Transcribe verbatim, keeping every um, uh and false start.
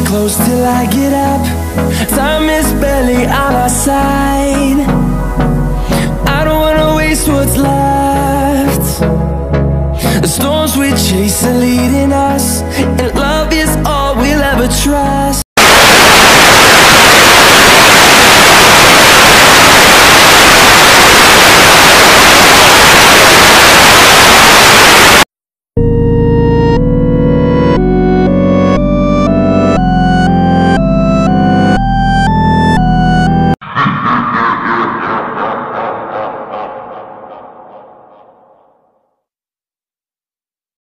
close till I get up. Time is barely on our side. I don't wanna waste what's left. The storms we chase are leading us